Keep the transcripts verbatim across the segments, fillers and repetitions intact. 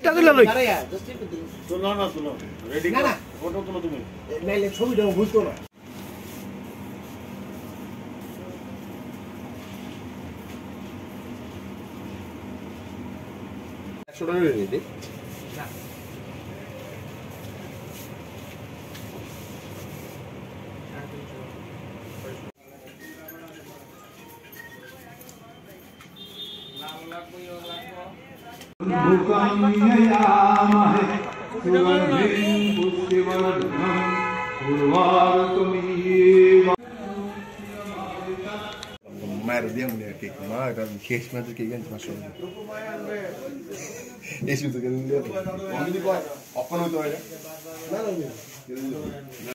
পিকটা তুলে লই তুলো না তুলো রেডি না ফটো তুলো তুমি নাইলে ছবিটা বুঝতো না একশো টাকা নিয়ে দিই মায়ের দিয়ে মনে আর কেক মা এটা শেষ মাঝে কেক আনতে পারছো এই শুধু কেন যদি কয় অপন হতে হয় না না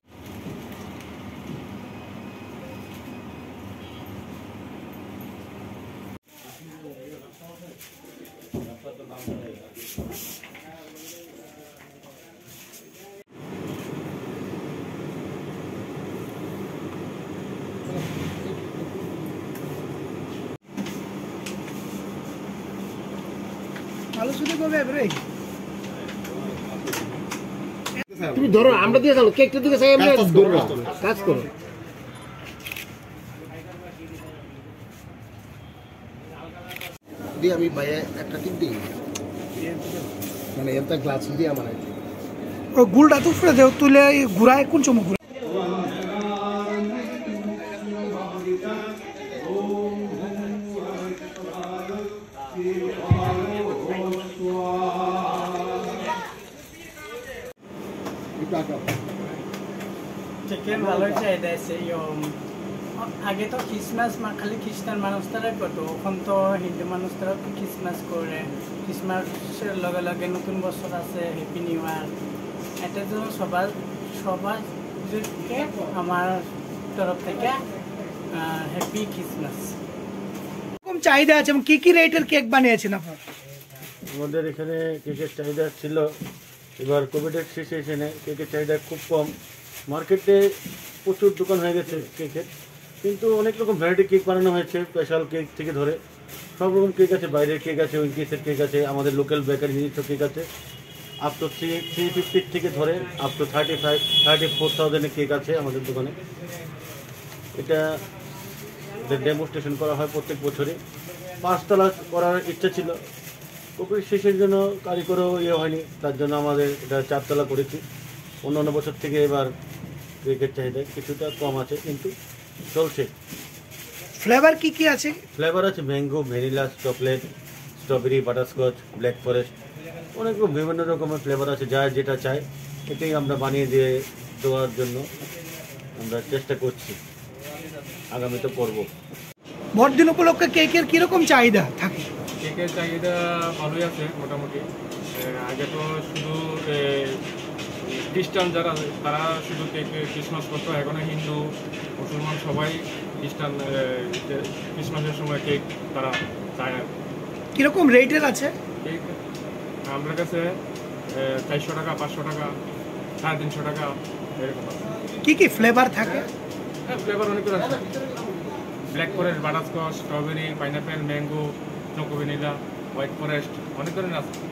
ভালো শুধু কবে রে তুমি ধরো আমরা দিয়ে দাও কেকটা দিকে চাই আমরা কাজ করো দি আমি ভাইয়া একটা টিপ দিই মানে এটা গ্লাস দিয়ে আমার ও গুলটা তো ফুলে দেও তুলে ঘুরায় কোন চমক ঘুরা চিকেন ভালো চাহিদা আছে আগে তো খ্রিসমাস খালি খ্রিস্টান মানুষটারাই করতো এখন তো হিন্দু মানুষটারাও খ্রিসমাস করে খ্রিসমাসের লগে লগে নতুন বছর আছে হ্যাপি নিউ ইয়ার এটার জন্য সবার সবার আমার তরফ থেকে হ্যাপি খ্রিসমাস। কম চাহিদা আছে এবং কি কি রেটের কেক বানিয়েছেন আপনারা? আমাদের এখানে কেকের চাহিদা ছিল, এবার কোভিডের শেষে এসে কেকের চাহিদা খুব কম। মার্কেটে প্রচুর দোকান হয়ে গেছে কেকের, কিন্তু অনেক রকম ভ্যারাইটি কেক বানানো হয়েছে। স্পেশাল কেক থেকে ধরে সব রকম কেক আছে, বাইরের কেক আছে, উইঙ্কিসের কেক আছে, আমাদের লোকাল বেকারি নিজস্ব কেক আছে। আপ টু থ্রি থ্রি ফিফটির থেকে ধরে up to thirty five thirty four থাউজেন্ডের কেক আছে আমাদের দোকানে। এটা ডেমনস্ট্রেশন করা হয় প্রত্যেক বছরই। পাঁচতলা করার ইচ্ছা ছিল, কোভিড শেষের জন্য কারিগরও ইয়ে হয়নি, তার জন্য আমাদের এটা চারতলা করেছি। অন্যান্য বছর থেকে এবার কেকের চাহিদা কিছুটা কম আছে, কিন্তু চলছে। ফ্লেভার কি কি আছে? ফ্লেভার আছে mango, vanilla, chocolate, strawberry, butterscotch, black forest, অনেক বিভিন্ন রকমের ফ্লেভার আছে। যা যেটা চায় এটাই আমরা বানিয়ে দিয়ে দেওয়ার জন্য আমরা চেষ্টা করছি, আগামীতে করব। বড়দিন উপলক্ষে কেকের কীরকম চাহিদা থাকে? কেকের চাহিদা ভালোই আছে মোটামুটি। আগে তো শুধু খ্রিস্টান যারা তারা শুধু কেক ক্রিসমাস করতো, এখন হিন্দু মুসলমান সবাই খ্রিস্টান ক্রিসমাসের সময় কেক তারা চায়। কীরকম রেটের আছে কেক আমার কাছে? চারশো টাকা, পাঁচশো টাকা, সাড়ে তিনশো টাকা এরকম আছে। কী কী ফ্লেভার থাকে? হ্যাঁ, ফ্লেভার অনেক করে আছে। Black forest, butterscotch, strawberry, pineapple, mango, choco vanilla, white forest, অনেক ধরনের আছে।